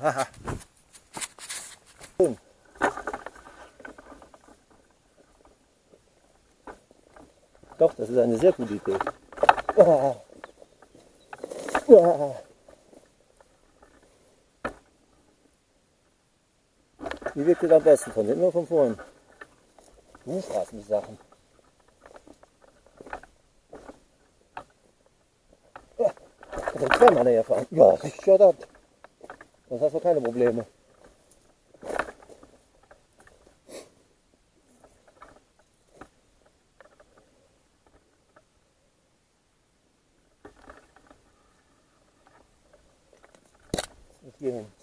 Haha. Doch, das ist eine sehr gute Idee. Oh. Oh. Wie wirkt es am besten? Von hinten oder von vorn? Du fragst mich Sachen. Ja, ich kann zweimal näher fahren. Ja, richtig shut up. Sonst hast du keine Probleme. Ich gehe hin.